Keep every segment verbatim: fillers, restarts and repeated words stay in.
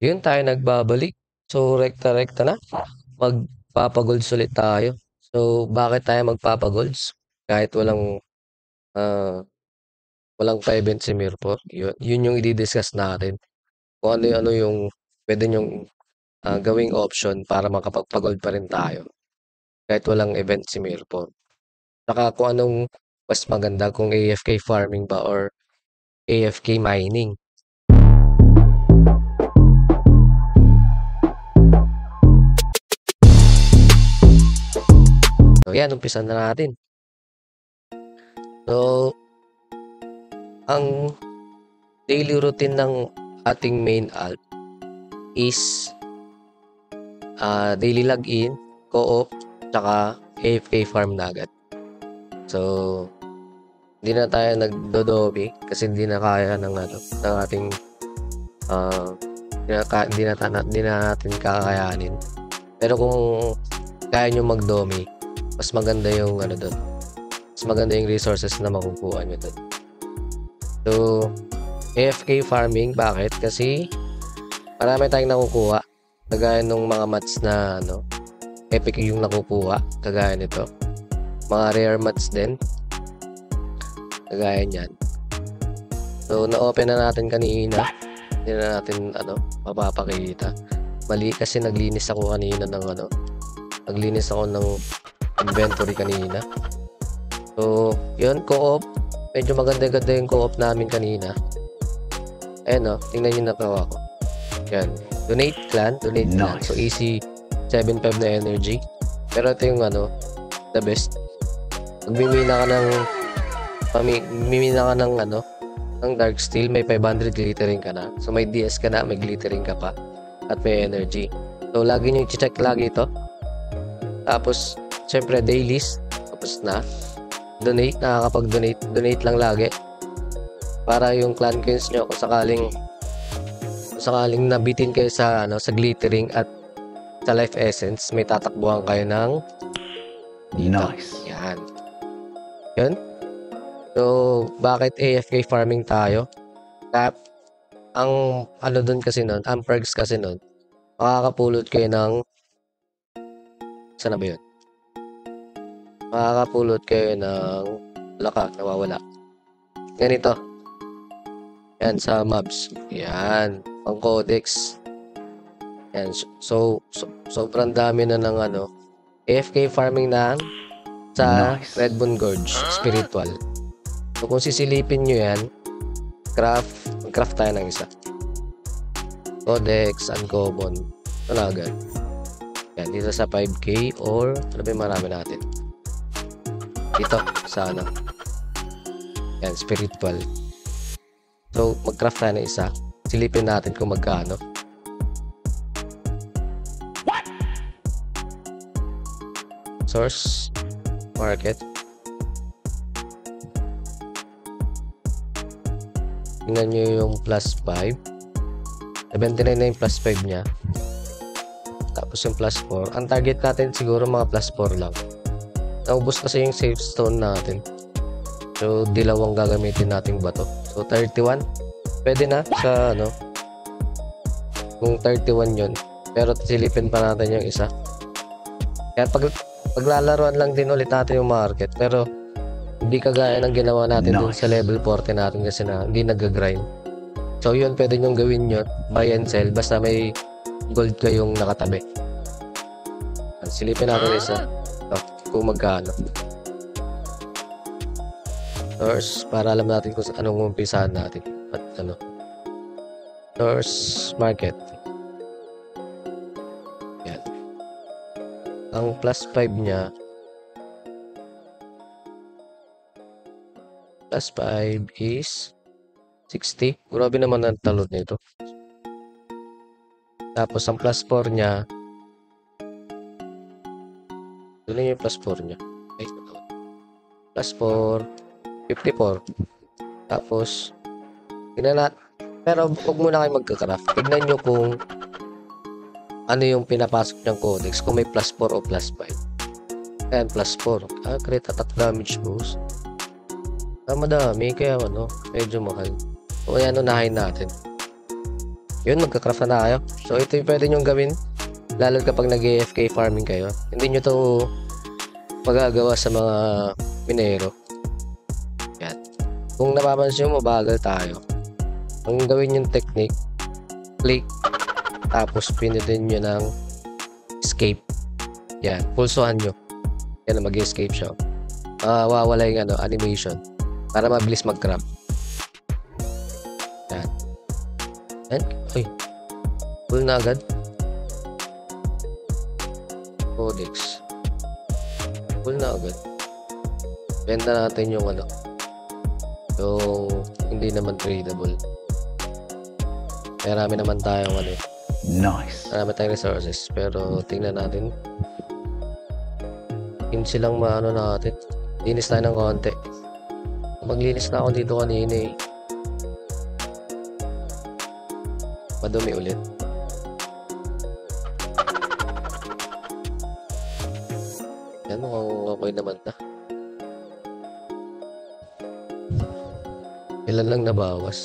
Yun tayo nagbabalik. So, rekta-rekta na. Magpapagolds ulit tayo. So, bakit tayo magpapagolds? Kahit walang uh, walang pa-event si Mirpor. Yun, yun yung i-discuss natin. Kung ano-ano yung pwede nyong uh, gawing option para makapagpagold pa rin tayo. Kahit walang event si Mirpor. Saka kung anong mas maganda, kung A F K farming ba or A F K mining. So, yan, umpisan na natin. So, ang daily routine ng ating main alt is uh, daily login, co-op, tsaka A F K farm na agad. So, hindi na tayo nagdodobi kasi hindi na kaya ng, ano, ng ating uh, hindi, na, hindi, na, hindi na natin kakayanin. Pero kung kaya nyo magdomi, mas maganda yung ano doon. Mas maganda yung resources na makukuha nyo doon. So, A F K farming, bakit? Kasi marami tayong nakukuha. Kagaya nung mga mats na ano, epic yung nakukuha. Kagaya nito. Mga rare mats din. Kagaya niyan. So, na-open na natin kanina. Hindi na natin ano, mapapakita. Mali kasi naglinis ako kanina ng ano. Naglinis ako ng inventory kanina. So, yun, co-op. Medyo maganda-ganda yung co-op namin kanina. Ayan o, tingnan nyo nagawa ko. Yan. Donate clan, donate nice. Clan. So, easy seven five na energy. Pero ito yung ano, the best. Magmimina ka ng Mimina ka ng ano, ng dark steel, may five hundred glittering ka na. So, may D S ka na, may glittering ka pa. At may energy. So, lagi nyo i-check lagi ito. Tapos, syempre, dailies. Tapos na. Donate, nakakapag-donate. Donate lang lagi. Para yung clan coins nyo, kung sakaling kung sakaling nabitin kayo sa, ano, sa glittering at sa life essence, may tatakbuhan kayo ng dito. Nice. Yan. Yun. So, bakit A F K farming tayo? Tap. Ang ano dun kasi nun, ang perks kasi nun, makakapulot kayo ng saan na ba yun? Makakapulot kayo ng laka, nawawala. Ganito. Yan, sa mobs. Yan. Ang codex. Yan. So, so sobrang dami na ng ano. A F K farming na sa nice. Redbone Gorge. Spiritual. So, kung sisilipin nyo yan, craft, craft tayo ng isa. Codex, uncommon. Ito na agad. Yan, dito sa five K or ano ba yung marami natin? Dito, sa ano. Yan, spiritual. So, mag-craft tayo ng isa. Silipin natin kung magkano. What? Source. Market. Tingnan nyo yung plus five. seventy-nine na yung plus five niya. Tapos yung plus four. Ang target natin siguro mga plus four lang. Naubos kasi yung save stone natin. So, dilawang gagamitin nating bato. So, thirty-one. Pwede na sa ano. Kung thirty-one yun. Pero silipin pa natin yung isa. Kaya pag, paglalaruan lang din ulit natin yung market. Pero, hindi kagaya ng ginawa natin nice. Dun sa level forty natin kasi na hindi nag-grind. So, yun, pwede nyong gawin yun. Buy and sell. Basta may gold kayong nakatabi. Silipin natin isa. So, kung magkano. Source, para alam natin kung anong umpisahan natin. At ano. Source, market. Yan. Ang plus five niya, plus five is sixty. Grabe naman ang talon nito. Tapos ang plus four niya, doon na yung plus four niya. Okay. Plus four, fifty-four. Tapos, tignan natin. Pero huwag muna kayo magka-craft. Tignan nyo kung ano yung pinapasok niyang codex. Kung may plus four o plus five. Ayan, plus four. Ah, crit attack damage boost. Ah, madami. Kaya ano, medyo mahal. So, ayan, unahin natin. Yun, magka-craft na tayo. So, ito yung pwede nyong gawin. Lalo kapag nag-A F K farming kayo. Hindi nyo to magagawa sa mga minero. Yan. Kung napapansin mo, mabagal tayo. Ang gawin yung technique, click, tapos pinutin nyo ng escape. Yan, pulsuhan nyo. Yan, mag-escape siya. Uh, wawala yung ano, animation para mabilis mag-craft. Yan. Yan. Uy. Full na agad. Codex. Full na agad. Benta natin yung ano. Yung hindi naman tradable. Marami naman tayong ano. Nice. Marami tayong resources. Pero tingnan natin. Hindi silang maano natin. Linis tayo ng konti. Maglinis na ako dito kanina eh. Madumi ulit. Yan, mukhang okay naman na. Ilan lang nabawas.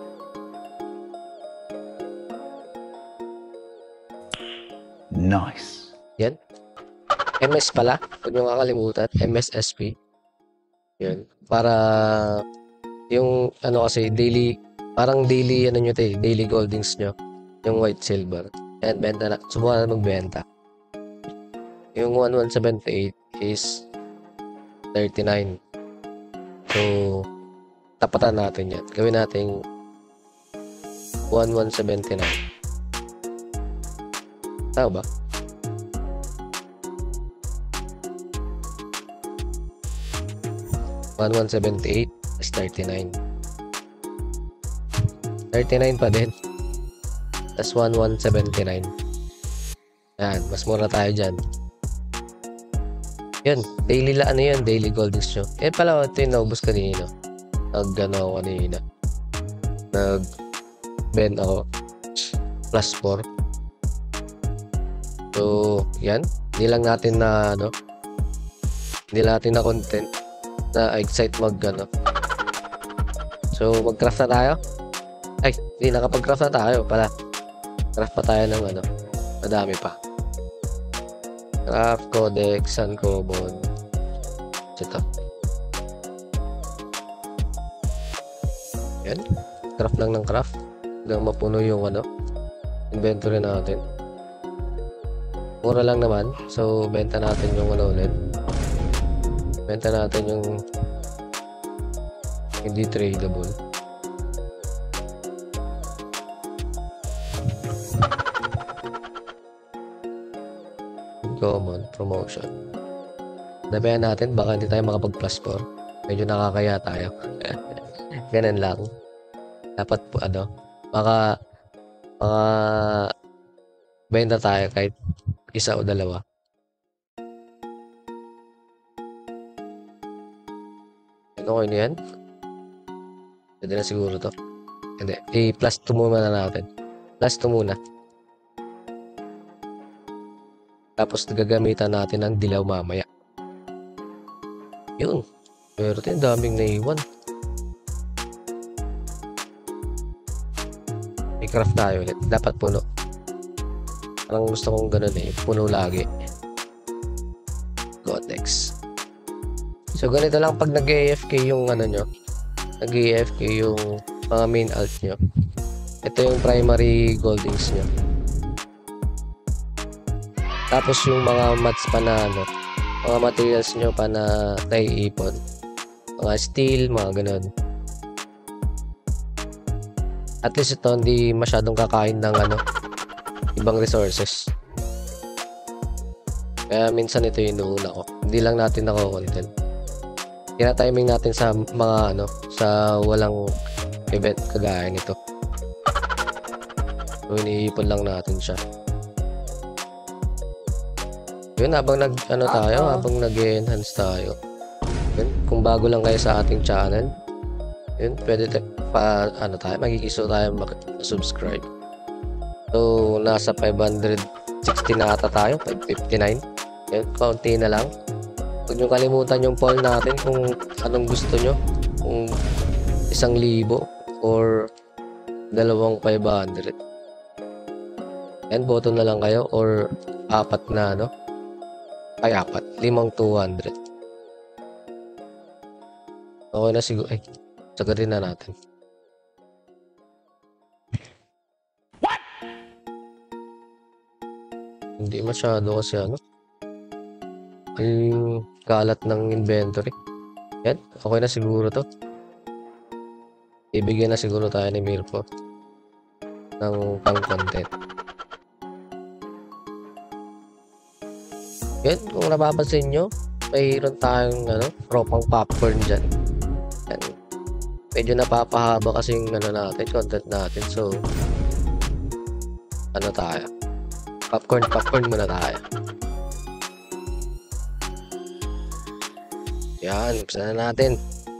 Nice. Yan. M S pala. Huwag nyo kakalimutan. M S S P. Yan. Para yung ano kasi daily, parang daily ano nyo tayo, daily goldings nyo. Yung white silver. Yan, benta na. Subukan na magbenta. Yung one one seven eight is thirty-nine. So, tapatan natin yan. Gawin natin one one seven nine. Tama ba? one one seven eight is thirty-nine. thirty-nine pa din. That's one one seven nine. Yan, mas mura tayo dyan. Yan, daily la ano yan, daily goldings nyo. Eh pala, ito yung naubos kanina. Nag-gano ako kanina. Nag-bend ako. Plus four. So, yan. Hindi lang natin na, ano, hindi natin na content na excite mag, ano. So, mag-craft na tayo. Ay, hindi, nakapag-craft na tayo pala. Craft pa tayo ng, ano, madami pa. Craft, codex, uncommon. Ito. Yan. Craft lang ng craft. Hanggang mapuno yung ano, inventory natin. Mura lang naman. So, benta natin yung ano ulit. Benta natin yung hindi tradable. Common, promotion. Nabayan natin, baka hindi tayo makapag plus four. Medyo nakakaya tayo. Ganun lang. Dapat po, ano, baka, baka, benta tayo kahit isa o dalawa. Ano kayo niyan? Pwede na siguro to. Hindi. I-plus two muna na natin. Plus two muna. Tapos gagamitan natin ng dilaw mamaya. Yun. Pero ito yung daming naiwan. I-craft tayo ulit. Dapat puno. Parang gusto kong ganun eh. Puno lagi. Codex. So ganito lang pag nag-A F K yung ano nyo. Nag-A F K yung mga main alt nyo. Ito yung primary goldings nyo. Tapos yung mga mats pa na ano, mga materials nyo pa na naiipon. Mga steel, mga ganun. At least ito hindi masyadong kakain ng ano, ibang resources. Kaya minsan ito yung inuuna ko. Hindi lang natin nako-content. Tina-timing natin sa mga ano, sa walang event kagaya nito. So iniipon lang natin siya. Yun, habang nag, ano tayo, uh -oh. habang nag-enhance tayo. Yun, kung bago lang kayo sa ating channel, yun, pwede pa, ano tayo, magigiso tayo mag-subscribe. So, nasa five hundred sixty na ata tayo, five fifty-nine. Yun, kaunti na lang. Huwag nyo kalimutan yung poll natin kung anong gusto nyo. Kung isang libo or dalawang five hundred. Yan, boto na lang kayo or apat na ano. Ay, apat. Limang two hundred. Okay na siguro. Ay, sagarin na natin. What? Hindi masyado kasi ano. Ang kalat ng inventory. Yan, okay na siguro to. Ibigyan na siguro tayo ni Mirpo ng pang-content. Yan, kung napapansin nyo, mayroon tayong ano, tropang popcorn dyan. Yan. Medyo napapahaba kasi yung ano natin, content natin. So, ano tayo? Popcorn, popcorn muna tayo. Yan, umpisa na natin.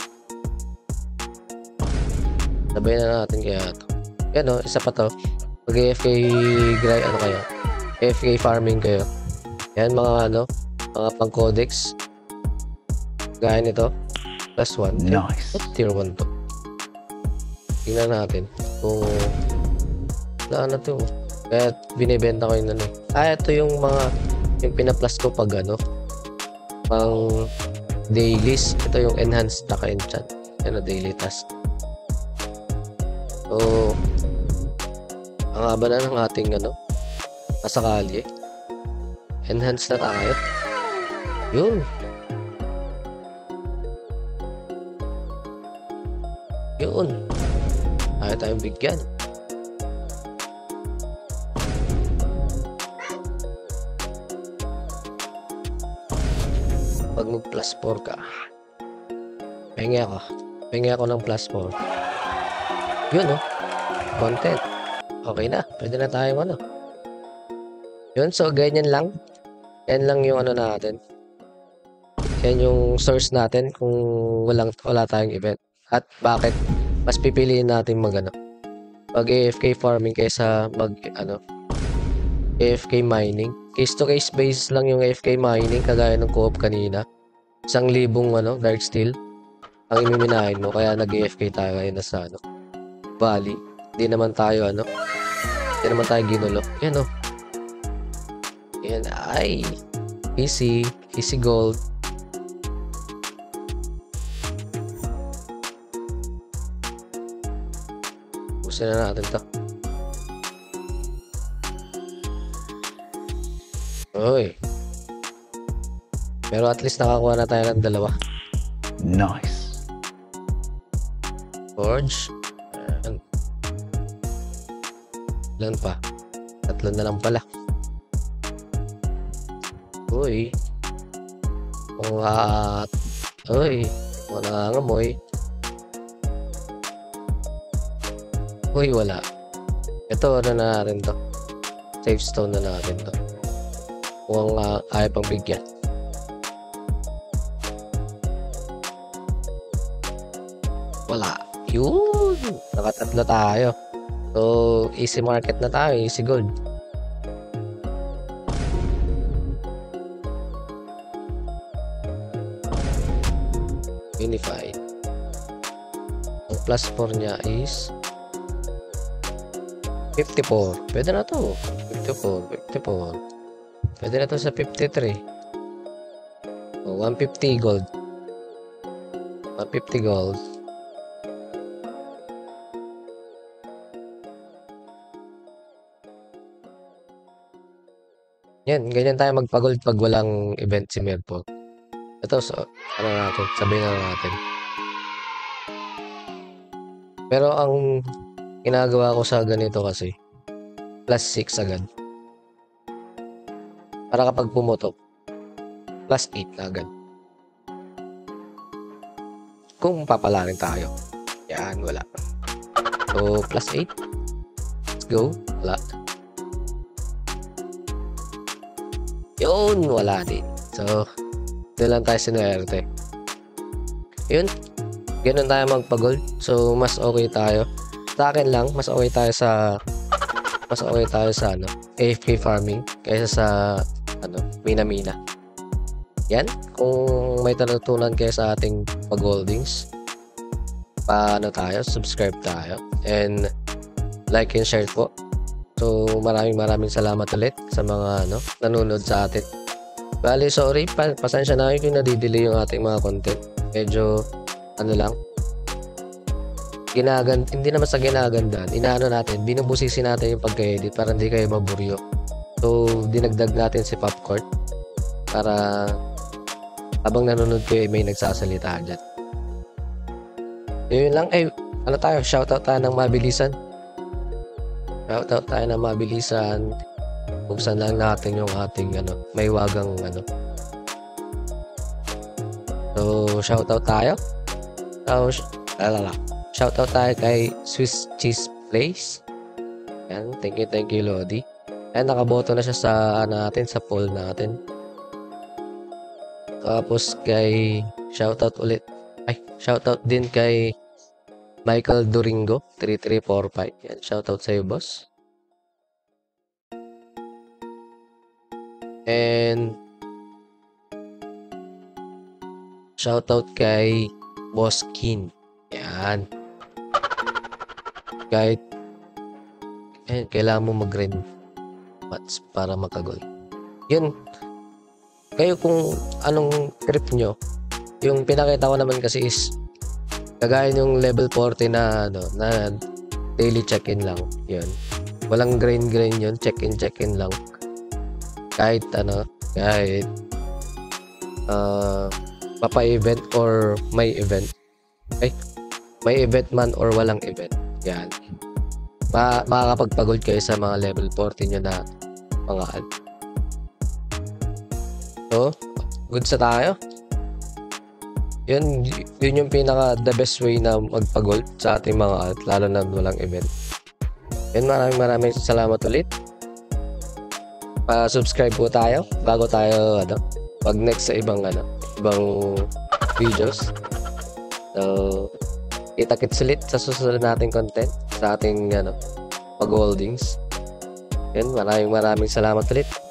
Sabay na natin kaya ito. Yan o, isa pa to. Pag-A F K grind, ano kayo? A F K farming kayo. Yan, mga ano, mga pang-codex. Gaya nito. Plus one. Nice. At tier one to. Tingnan natin. Kung wala na to. Kaya binibenta ko yun ano eh. Ah, ito yung mga yung pina-plus ko pag ano pang dailies. Ito yung enhanced na ka-enchant. Yan o, daily task. So, ang haba na ng ating ano pasakali. Enhance na tayo. Yun. Yun. Ayaw tayong bigyan. Pag mag plus four ka, pengi ako. Pengi ako ng plus four. Yun, oh. Content. Okay na. Pwede na tayo ano. Yun. So, ganyan lang. Yan lang yung ano natin. Yan yung source natin kung walang, wala tayong event. At bakit mas pipiliin natin mag ano, mag A F K farming kaysa mag ano, A F K mining. Case to case basis lang yung A F K mining kagaya ng co-op kanina. Isang libong ano, dark steel ang imiminahin mo. Kaya nag-A F K tayo ngayon na sa ano, Valley. Hindi naman tayo ano, hindi naman tayo ginulo. Yan o. Yan ay easy, easy gold. Pusin na natin to. Oy. Pero at least nakakuha na tayo ng dalawa. Nice. Forge. Ayan. Ilan pa? Tatlo na lang pala. Uy. Mga... Uy. Mga nangangamoy. Uy, wala. Ito, ano na natin to. Save stone na natin to. Kung uh, ayaw pang bigyan. Wala. Yun. Nakatatlo tayo. So, easy market na tayo. Easy gold. Unified. Ang plus four niya is fifty-four. Pwede na to. fifty-four. fifty-four. Pwede na to sa fifty-three. Oh, one fifty gold. one fifty gold. Yan, ganyan tayo magpa-gold pag walang event si Mirpo. Ito, so, ano natin, sabihin na natin. Pero ang ginagawa ko sa ganito kasi, plus six agad. Para kapag pumutok, plus eight na agad. Kung papalarin tayo. Yan, wala. So, plus eight. Let's go. Wala. Yun, wala din. So, doon lang tayo sinuwerte. Yun. Ganun tayo magpa-gold. So, mas okay tayo. Sa akin lang, mas okay tayo sa mas okay tayo sa ano, A F K farming kaysa sa ano, mina-mina. Yan. Kung may natutunan kayo sa ating pag-holdings, paano tayo, subscribe tayo. And like and share po. So, maraming maraming salamat ulit sa mga ano, nanonood sa atin. Bali, sorry, pa pasensya na kayo kung nadidelay yung ating mga content. Medyo, ano lang, ginagand hindi naman sa ginagandaan, inaano natin, binubusisi natin yung pagka-edit para hindi kayo maburyo. So, dinagdag natin si Popcorn para habang nanonood kayo may nagsasalita dyan. Yun lang, eh, ano tayo, shoutout tayo ng mabilisan. Shoutout tayo ng mabilisan. Buksan lang natin yung ating ano, may wagang ano. So, shoutout tayo. So, sh alala. Shoutout tayo kay Swiss Cheese Place. Yan, thank you, thank you, Lodi. Ayan, nakaboto na siya sa ano natin, sa poll natin. Tapos kay shoutout ulit. Ay, shoutout din kay Michael Doringo three three four five. Yan, shoutout sa iyo, boss. And shoutout kay Boss Kin. Yan. Kahit eh, kailangan mo mag-rend match para makagol. Yun. Kayo kung anong trip nyo. Yung pinakita ko naman kasi is kagaya yung level forty na ano, na daily check-in lang. Yun. Walang grain-grain yun. Check-in, check-in lang. Kahit ano, kahit uh, papa-event or may event. Ay, may event man or walang event. Yan. Ma makakapagpagod kayo sa mga level forty nyo na mga alt. So, good sa tayo. Yun, yun yung pinaka the best way na magpagod sa ating mga alt, lalo na walang event. Yun, maraming maraming salamat ulit. Pa-subscribe po tayo bago tayo ano, pag next sa ibang ano, ibang videos. So, kita-kits ulit sa susunod nating content sa ating ano, pag-holdings. Yun, maraming maraming salamat ulit.